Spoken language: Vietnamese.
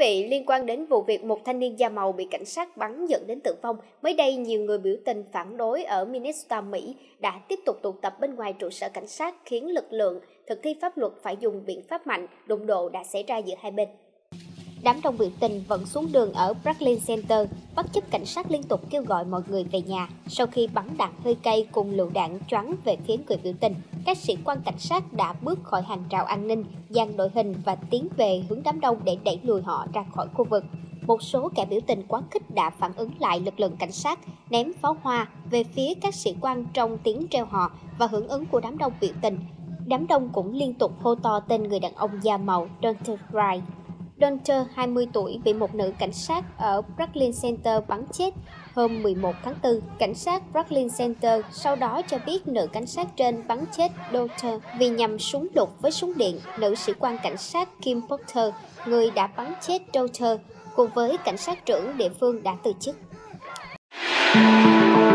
vị, liên quan đến vụ việc một thanh niên da màu bị cảnh sát bắn dẫn đến tử vong, mới đây nhiều người biểu tình phản đối ở Minnesota, Mỹ đã tiếp tục tụ tập bên ngoài trụ sở cảnh sát, khiến lực lượng thực thi pháp luật phải dùng biện pháp mạnh. Đụng độ đã xảy ra giữa hai bên. Đám đông biểu tình vẫn xuống đường ở Franklin Center, bất chấp cảnh sát liên tục kêu gọi mọi người về nhà. Sau khi bắn đạn hơi cay cùng lựu đạn choáng về phía người biểu tình, các sĩ quan cảnh sát đã bước khỏi hàng rào an ninh, dàn đội hình và tiến về hướng đám đông để đẩy lùi họ ra khỏi khu vực. Một số kẻ biểu tình quá khích đã phản ứng lại lực lượng cảnh sát, ném pháo hoa về phía các sĩ quan trong tiếng reo hò và hưởng ứng của đám đông biểu tình. Đám đông cũng liên tục hô to tên người đàn ông da màu Donald Wright. Donald, 20 tuổi, bị một nữ cảnh sát ở Franklin Center bắn chết hôm 11 tháng 4. Cảnh sát Franklin Center sau đó cho biết nữ cảnh sát trên bắn chết Donald vì nhằm súng lục với súng điện. Nữ sĩ quan cảnh sát Kim Porter, người đã bắn chết Donald, cùng với cảnh sát trưởng địa phương đã từ chức.